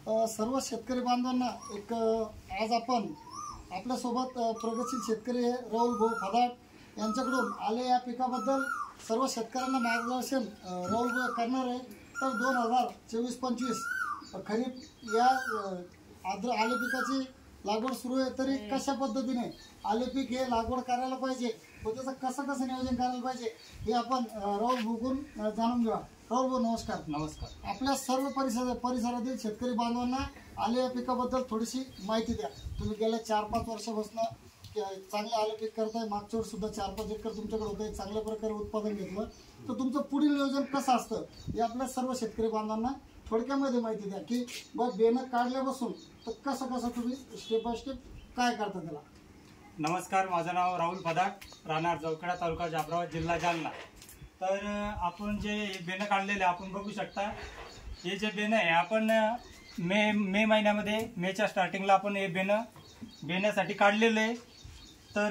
सर्व शेतकरी बांधवांना आज आपण आपल्यासोबत प्रगतशील शेतकरी राहुल भाऊ फदाट यांच्याकडून आले या पिकाबद्दल सर्व शेतकऱ्यांना मार्गदर्शन राहुल भाऊ करणार आहे। तर 2024-25 खरीप या आले पिकाची लागवड सुरू आहे। तरी कशा पद्धतीने आले पीक हे लागवड करायला पाहिजे व त्याचं कसं नियोजन करायला पाहिजे हे आपण राहुल भाऊकडून जाणून घेऊया। राहुल भाऊ नमस्कार। नमस्कार। आपल्या सर्व परिसरातील शेतकरी बांधवांना आले या पिकाबद्दल थोडीशी माहिती द्या। तुम्ही गेल्या 4-5 वर्षापासून चांगले आले पीक करताय, मागच्या वर्षी सुद्धा 4-5 एकर तुमच्याकडे होतं, चांगल्या प्रकारे उत्पादन घेतलं, तर तुमचं पुढील नियोजन कसं असतं हे आपल्या सर्व शेतकरी बांधवांना थोडक्यामध्ये माहिती द्या की बेनं काढल्यापासून तर कसं तुम्ही स्टेप बाय स्टेप काय करता त्याला। नमस्कार, माझं नाव राहुल फदाट, राहणार जवखेडा, तालुका जाफराबाद, जिल्हा जालना। तर आपण जे बेनं काढलेले आपण बघू शकता, हे जे बेनं आहे आपण मे महिन्यामध्ये मेच्या स्टार्टिंगला आपण हे बेण्यासाठी काढलेलं आहे। तर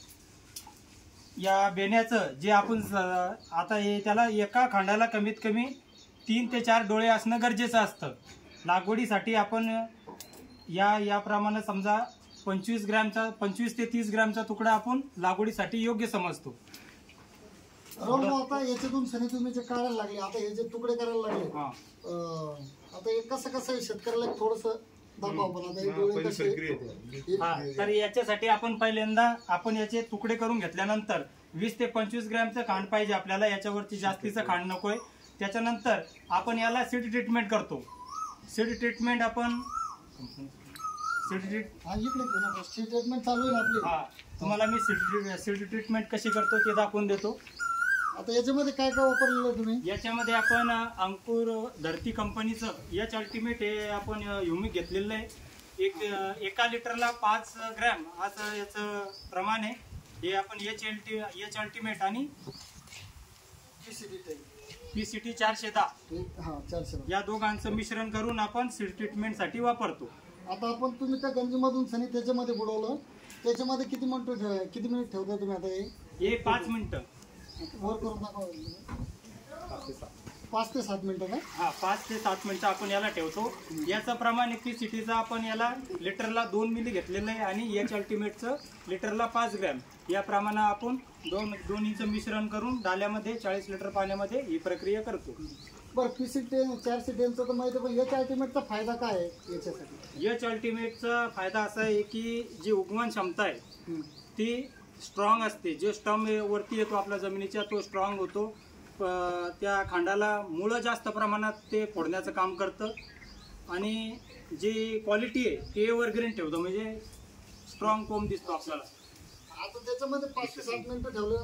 या बेण्याचं जे आपण आता हे त्याला एका खांडाला कमीत कमी 3 ते 4 डोळे असणं गरजेचं असतं। लागवडीसाठी आपण याप्रमाणे समजा 25 ते 30 ग्रॅमचा तुकडा आपण लागवडीसाठी योग्य समजतो। आता याच्यातून सनी तुम्ही जे काढायला लागले, आता हे जे तुकडे करायला लागले, आता हे कसं शेतकऱ्याला थोडंसं दाखवा पण। तर याच्यासाठी आपण पहिल्यांदा आपण याचे तुकडे करून घेतल्यानंतर 20 ते 25 ग्रॅमचं खांड पाहिजे आपल्याला, याच्यावरती जास्तीचं खांड नकोय। त्याच्यानंतर आपण याला सीड ट्रीटमेंट करतो। सीड ट्रीटमेंट आपण सीड ट्रीटमेंट चालू आहे आपली। तुम्हाला मी सीड ट्रीटमेंट कशी करतो ते दाखवून देतो। आता याच्यामध्ये काय वापरलेलं आहे तुम्ही? याच्यामध्ये आपण अंकुर धरती कंपनीचं एच अल्टिमेट हे आपण ह्युमिक घेतलेलं आहे। एका लिटरला 5 ग्रॅम असं याचं प्रमाण आहे। हे आपण एच अल्टिमेट आणि PCT 410 या दोघांचं मिश्रण करून आपण सीड ट्रीटमेंटसाठी वापरतो। आता आपण तुम्ही त्या गंजीमधून सनी त्याच्यामध्ये बुडवलं, त्याच्यामध्ये किती मिनिट ठेवता तुम्ही? आता हे 5 मिनिटं वर करून दाखवा। 5 ते 7 मिनिटं का? 5 ते 7 मिनिटं आपण याला ठेवतो। याचं प्रमाण PCTचा आपण याला लिटरला 2 मिली घेतलेलं आहे आणि एच अल्टिमेटचं लिटरला 5 ग्रॅम या प्रमाणे आपण दोन्हीचं मिश्रण करून डाल्यामध्ये 40 लिटर पाण्यामध्ये ही प्रक्रिया करतो। बरं, PCT 410चा तर माहिती, पण एच अल्टिमेटचा फायदा काय आहे याच्यासाठी? एच अल्टिमेटचा फायदा असा आहे की जी उगवण क्षमता आहे ती स्ट्रॉंग असते। जो स्टम वरती येतो आपल्या जमिनीच्या तो स्ट्रॉंग होतो। त्या खांडाला मुळं जास्त प्रमाणात ते फोडण्याचं काम करतं आणि जी क्वालिटी आहे ते एव्हरग्रीन ठेवतं, म्हणजे स्ट्रॉंग कोंब दिसतो आपल्याला। आता त्याच्यामध्ये 5 ते 7 मिनिटं ठेवलं